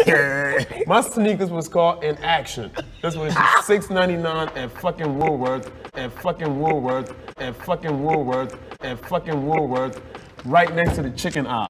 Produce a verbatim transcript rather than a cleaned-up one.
My sneakers was called In Action. This one is six ninety-nine at fucking Woolworth, at fucking Woolworth, at fucking Woolworth, at fucking Woolworth, right next to the chicken aisle.